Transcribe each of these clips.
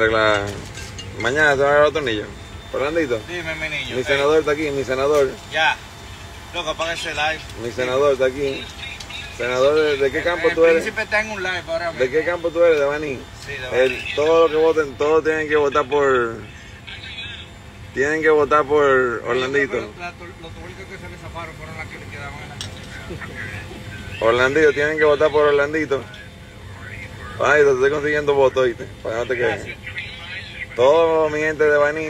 Arregla. Mañana te va a agarrar los tornillos. Orlandito. Dime, mi niño. Mi senador está aquí, mi senador. Ya. Loco, apaga ese live. Mi senador está aquí. Senador, ¿de qué campo tú eres? El príncipe está en un live ahora mismo. ¿De qué campo tú eres? De Baní. Sí, de Baní. Todo lo que voten, todos tienen que votar por... Tienen que votar por Orlandito. Los tuercos que se le zafaron fueron las que le quedaban en la casa. Orlandito, tienen que votar por Orlandito. Ay, te estoy consiguiendo votos, ¿oíste? Para que no te quedes. Todo mi gente de Baní,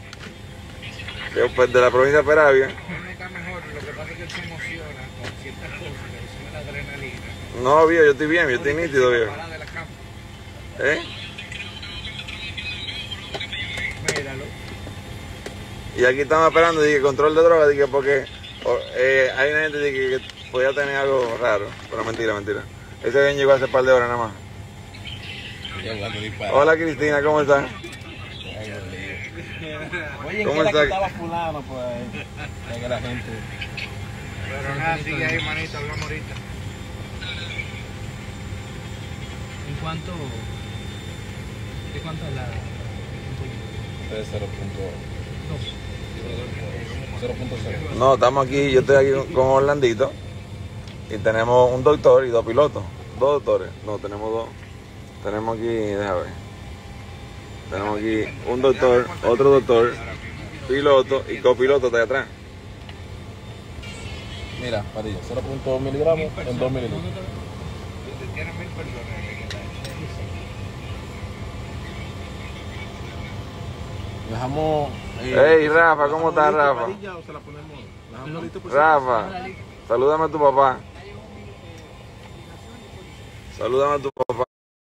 de la provincia de Peravia. Él no está mejor, lo que pasa es que él se emociona con ciertas cosas, que le sube la adrenalina. No, viejo, yo estoy bien, yo estoy nítido, viejo. Para de la cama. ¿Eh? Míralo. Y aquí estamos esperando, dije, control de drogas, dije, porque hay una gente dije, que podía tener algo raro, pero mentira, mentira. Ese bien llegó hace un par de horas nada más. Hola Cristina, ¿cómo estás? Oye, ¿Cómo ¿qué está? estaba fulano, pues? Que la gente... Pero nada, sigue ahí, manito, hablamos ahorita. ¿En cuánto? ¿De cuánto es la? 0.0. No, estamos aquí, yo estoy aquí con Orlandito y tenemos un doctor y dos pilotos. Dos doctores, no, tenemos dos. Tenemos aquí, déjame ver. Tenemos aquí un doctor, otro doctor, piloto y copiloto está ahí atrás. Mira, Padilla, 0.2 miligramos en 2 mililitros. Tienen 1000 personas que están. Dejamos... Hey Rafa, ¿cómo estás Rafa? Padilla, o se la ponemos... Dejamos listo por Rafa, salúdame a tu papá. Salúdame a tu papá.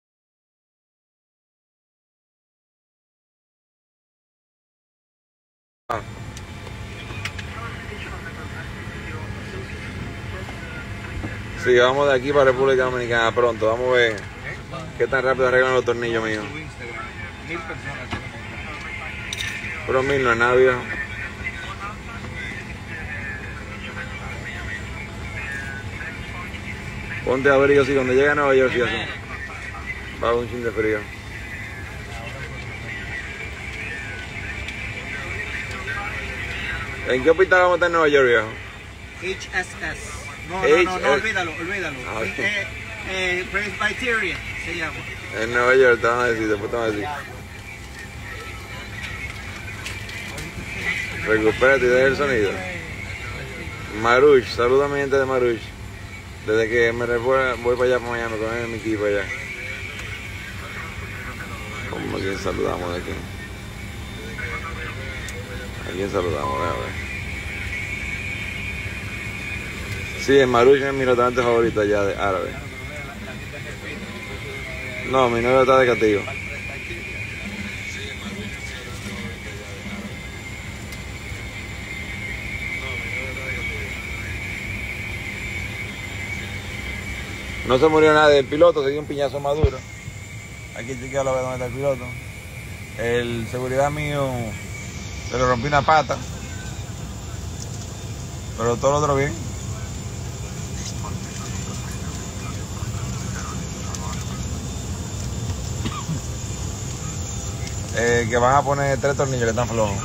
Sí, vamos de aquí para República Dominicana pronto. Vamos a ver qué tan rápido arreglan los tornillos míos. Su Instagram, 1000 personas tienen. Pero 1000 no es nada, viejo. Ponte abrigo así, cuando llegue a Nueva York, sí, así. Va a haber un chin de frío. ¿En qué hospital vamos a estar en Nueva York, viejo? HSS. No, olvídalo. Ah, ok. Presbyterian se llama. En Nueva York, te van a decir, después te van a decir. Recupérate y deja el sonido. Maruch, saluda a mi gente de Maruch. Desde que me voy para allá, para Miami, con mi equipo allá. ¿Cómo que saludamos de aquí? ¿A quién saludamos? A ver. Sí, en Maruch es mi restaurante favorito allá de árabe. No, mi novio está de castigo. No se murió nadie, el piloto se dio un piñazo maduro. Aquí chequealo a ver dónde está el piloto. El seguridad mío se le rompió una pata. Pero todo lo otro bien. Que van a poner 3 tornillos que están flojos.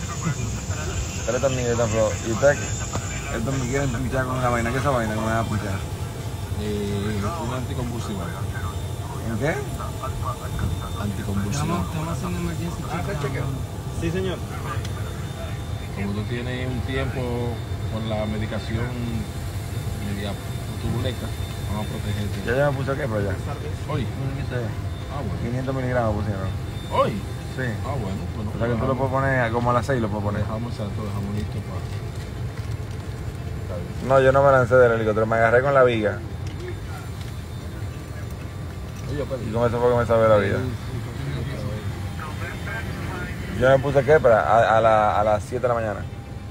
3 tornillos que están flojos. Y usted, estos me quieren pinchar con una vaina. ¿Qué es esa vaina que me van a pinchar? Un anticonvulsivo. ¿En qué? Anticonvulsivo. Estamos haciendo emergencia. Sí, señor. Como tú tienes un tiempo con la medicación media tubuleca, vamos a protegerte. Ya me puse aquí, pero ya. Hoy. Ah, bueno. 500 miligramos pusieron. Hoy. Sí. Ah, bueno. O sea que tú lo puedes poner como a las 6 lo puedes poner. Dejamos listo para... No, yo no me lancé del helicóptero, me agarré con la viga. Oye, pero... Y con eso fue que me salvé la vida. Yo me puse ¿qué? A las 7 de la mañana.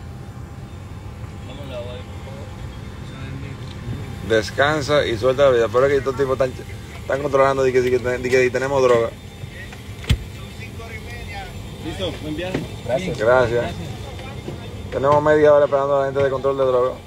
Descansa y suelta la vida. Pero es que estos tipos están controlando de que tenemos droga. Listo, buen viaje. Gracias. Tenemos media hora esperando a la gente de control de droga.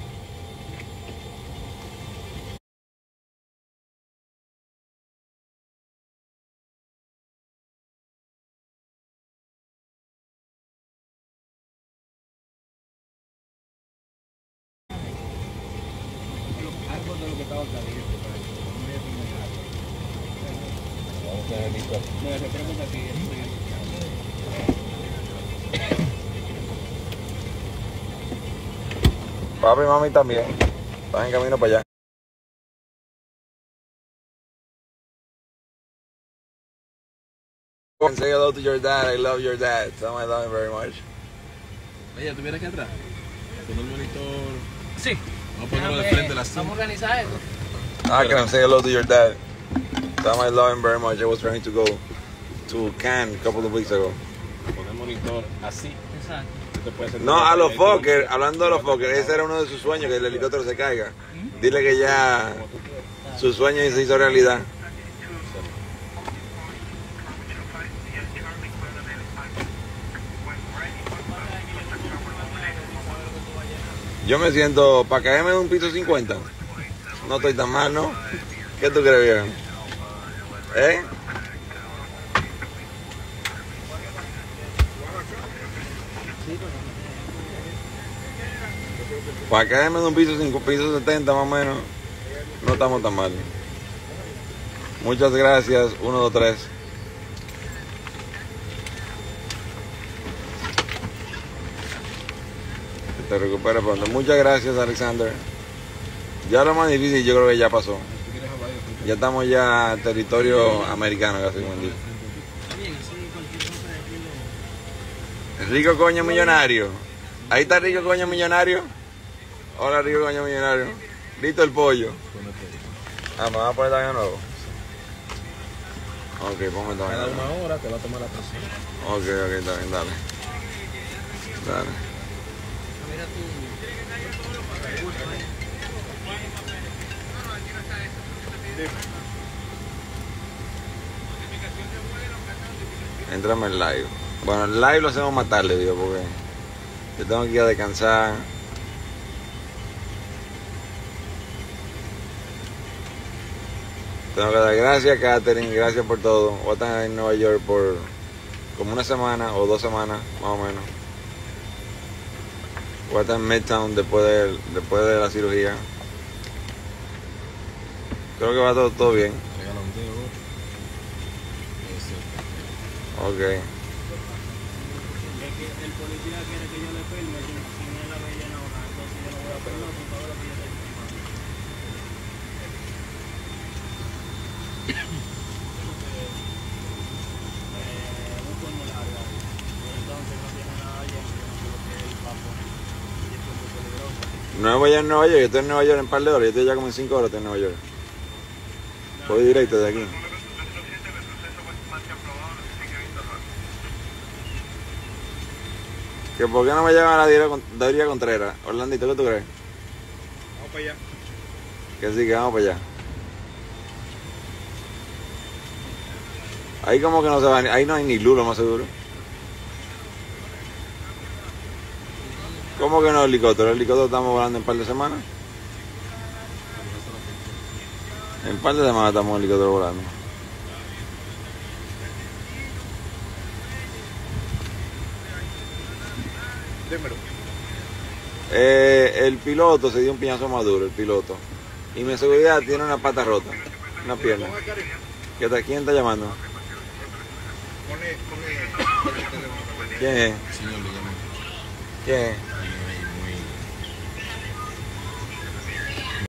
creo que está aquí. Papi y mami también. Están en camino para allá. Say hello to your dad. I love your dad. Tell him I love him very much. Ella, ¿tú vienes aquí atrás? Con el monitor. Sí. Vamos a ponerlo de frente a la Vamos a cinta. organizar esto. I can say hello to your dad. Tell him I love him very much. I was trying to go to Cannes a couple of weeks ago. Poner el monitor así. Exacto. Tú te puedes sentar No, a ahí, los ahí, Fokker, hablando de los Fokker, ese era uno de sus sueños, que el helicóptero se caiga. Dile que ya su sueño se hizo realidad. Yo me siento, para caerme de un piso 50, no estoy tan mal, ¿no? ¿Qué tú crees, viejo? ¿Eh? Para caerme de un piso 5, piso 70 más o menos, no estamos tan mal. Muchas gracias, 1, 2, 3. Que te recuperes pronto. Muchas gracias, Alexander. Ya lo más difícil yo creo que ya pasó. Ya estamos ya en territorio americano, casi como digo. Está bien, así cualquier cosa de aquí lo... Rico coño millonario. Ahí está Rico coño millonario. Hola Rico coño millonario. Listo el pollo. Ah, ¿me vas a poner daño nuevo? Ok, ponme daño Cada nuevo. una hora te va a tomar la presión. Ok, está bien, dale. Dale. Mira tú. Entrame en live. Bueno, el live lo hacemos más tarde, digo, porque yo tengo que ir a descansar. Tengo que dar gracias, Katherine, gracias por todo. Voy a estar en Nueva York por como una semana o 2 semanas, más o menos. Voy a estar en Midtown después de la cirugía. Creo que va todo bien. Regala un dedo. Ok. El policía quiere que yo le firme sin él haber llenado nada, entonces yo no voy a firmar con todo lo que yo tengo firmado. Un formulario ahí. Entonces no tiene nada lleno, yo no sé lo que él va a poner. Y es muy peligroso. No voy a en Nueva York, yo estoy en Nueva York en un par de horas, yo estoy ya como en 5 horas estoy en Nueva York. Voy directo de aquí. Que por qué no me llevan a la Daría Contreras. Orlandito, ¿qué tú crees? Vamos para allá. Que sí, que vamos para allá. Ahí como que no se va, ahí no hay ni luz, lo más seguro. ¿Cómo que no helicóptero? El helicóptero estamos volando en un par de semanas. En un par de semanas estamos en helicóptero volando. Dímelo. El piloto se dio un piñazo maduro, el piloto. Y mi seguridad tiene una pata rota, una pierna. Ponga cariño. ¿Quién está llamando? Pone el teléfono. ¿Quién es? Señor, le llaman. ¿Quién es? Le